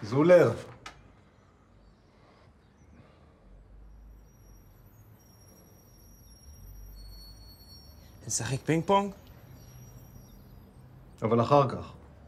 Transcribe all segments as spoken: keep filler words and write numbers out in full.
זולר. נשחק פינג פונג? אבל אחר כך.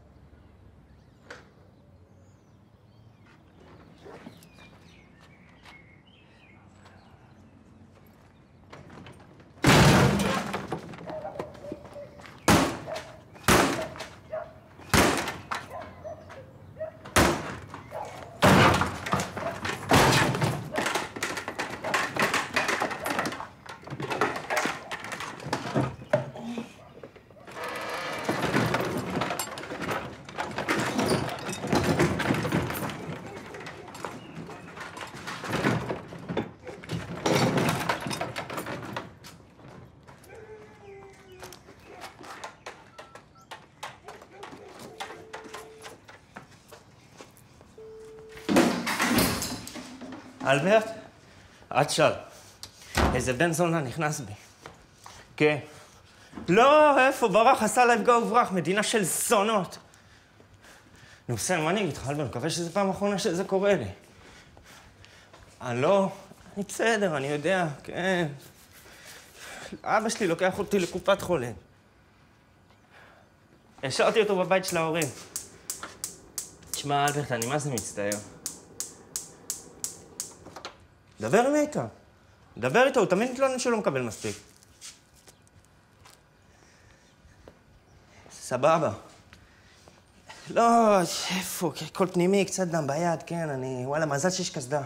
אלברט? את שאל. איזה בן זונה נכנס בי. כן. לא, איפה? ברח, עשה לפגע וברח, מדינה של זונות. נו, בסדר, מה אני אגיד לך, אלברט? מקווה שזו פעם אחרונה שזה קורה לי. אני לא... אני בסדר, אני יודע, כן. אבא שלי לוקח אותי לקופת חולים. השארתי אותו בבית של ההורים. תשמע, אלברט, אני מה זה מצטער. דבר עם איתו. דבר איתו, הוא תמיד מתלונן שלא מקבל מספיק. סבבה. לא, איפה, כל פנימי, קצת דם ביד, כן, אני... וואלה, מזל שיש קסדה.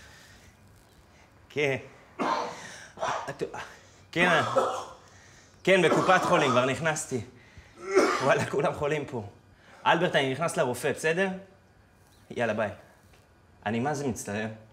כן. כן, כן, בקופת חולים, כבר נכנסתי. וואלה, כולם חולים פה. אלברט, אני נכנס לרופא, בסדר? יאללה, ביי. אני מה זה מצטער?